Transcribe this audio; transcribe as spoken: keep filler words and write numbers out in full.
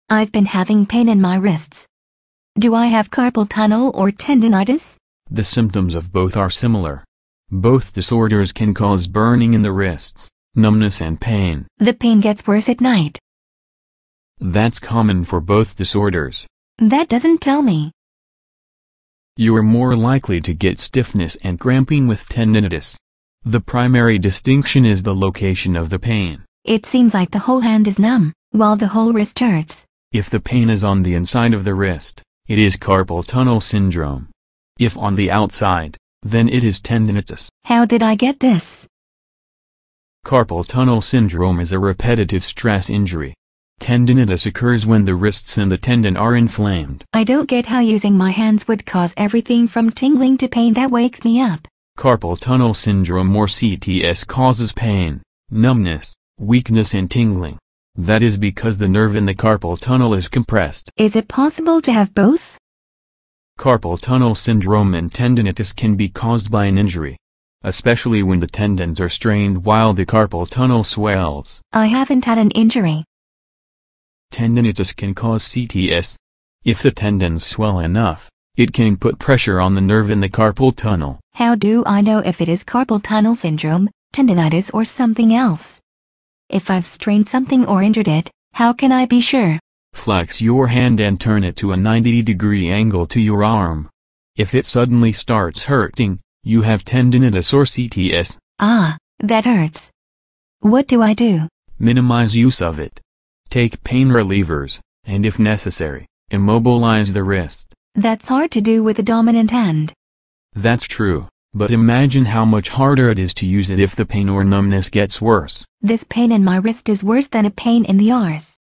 I've been having pain in my wrists. Do I have carpal tunnel or tendonitis? The symptoms of both are similar. Both disorders can cause burning in the wrists, numbness and pain. The pain gets worse at night. That's common for both disorders. That doesn't tell me. You are more likely to get stiffness and cramping with tendonitis. The primary distinction is the location of the pain. It seems like the whole hand is numb, while the whole wrist hurts. If the pain is on the inside of the wrist, it is carpal tunnel syndrome. If on the outside, then it is tendonitis. How did I get this? Carpal tunnel syndrome is a repetitive stress injury. Tendonitis occurs when the wrists and the tendon are inflamed. I don't get how using my hands would cause everything from tingling to pain that wakes me up. Carpal tunnel syndrome or C T S causes pain, numbness, weakness and tingling. That is because the nerve in the carpal tunnel is compressed. Is it possible to have both? Carpal tunnel syndrome and tendonitis can be caused by an injury, especially when the tendons are strained while the carpal tunnel swells. I haven't had an injury. Tendonitis can cause C T S. If the tendons swell enough, it can put pressure on the nerve in the carpal tunnel. How do I know if it is carpal tunnel syndrome, tendonitis or something else? If I've strained something or injured it, how can I be sure? Flex your hand and turn it to a ninety degree angle to your arm. If it suddenly starts hurting, you have tendonitis or C T S. Ah, that hurts. What do I do? Minimize use of it. Take pain relievers, and if necessary, immobilize the wrist. That's hard to do with the dominant hand. That's true, but imagine how much harder it is to use it if the pain or numbness gets worse. This pain in my wrist is worse than a pain in the arse.